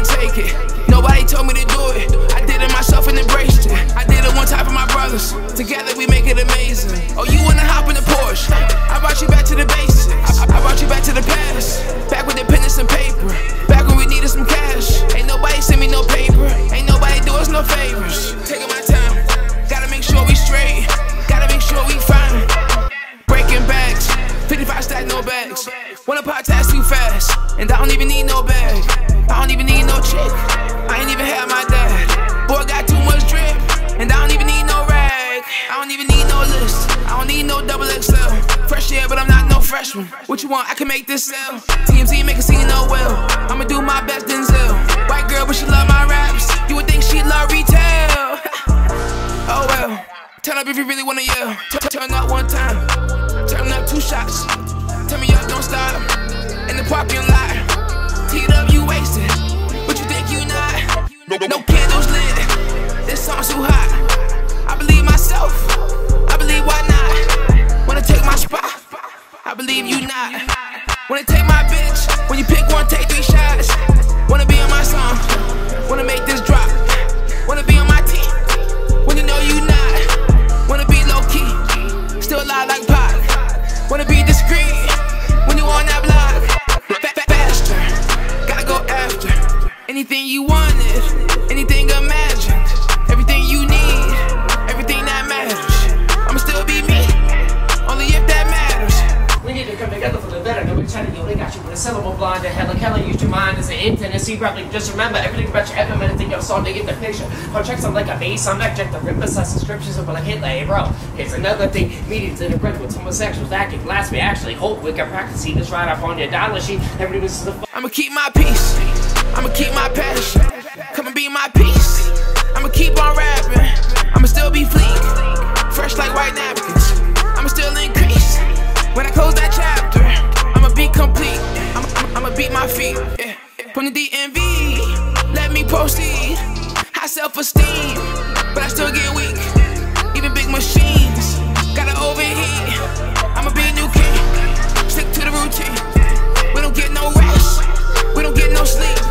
can't take it. Nobody told me to do it. I did it myself and embraced it. I did it one time for my brothers. Together we make it amazing. Oh, you wanna hop in the Porsche? I brought you back to the basics. I brought you back to the past. Back with the pen and some paper. Back when we needed some cash. Ain't nobody send me no paper. Ain't nobody do us no favors. Taking my time. Gotta make sure we straight. Gotta make sure we fine. Breaking bags. 55 stack, no bags. Wanna pop tax too fast. And I don't even need no bag. I don't even need no chick. I ain't even had my dad. Boy got too much drip. And I don't even need no rag. I don't even need no list. I don't need no double XL. Fresh air, but I'm not no freshman. What you want? I can make this sell. TMZ make it seem no well. I'ma do my best Denzel. White girl, but she love my raps. You would think she love retail. Oh well. Turn up if you really wanna yell. Turn up one time. Turn up 2 shots. Tell me up, don't stop. In the parking lot. Teed up, you wasted. But you think you not. No candles lit. This song's too hot. I believe myself. I believe why not. Wanna take my spot. I believe you not. Wanna take my bitch. When you pick one, take 3 shots. Wanna be on my song. Wanna make this drop. Wanna be on my team. When you know you not. Wanna be low key. Still alive like Pac. Wanna be discreet. When you on that block. Faster. Gotta go after. Anything you wanted. Anything imagined. Everything you need. Everything that matters. I'ma still be me. Only if that matters. We need to come together for the better. Nobody trying to only got you with a syllable blind. Helen Keller used your mind as an intent. And so you probably just remember everything about your FM and anything else on to get the picture. Contracts I'm like a base. I'm not just the rip assess inscriptions of like Hitler, hey bro. Here's another thing. Meetings in the bread with homosexuals acting blasphemy. Actually, hope we can practice this right up on your dollar sheet. Everybody this is the I'ma keep my peace. I'ma keep my passion. Come and be my peace. I'ma keep on rapping. I'ma still be fleek. Fresh like white napkins. I'ma still increase. When I close that chapter, I'ma be complete. I'ma beat my feet. Yeah. From the DMV, let me proceed. High self-esteem, but I still get weak. Even big machines gotta overheat. I'ma be a new king. Stick to the routine. We don't get no rest. We don't get no sleep.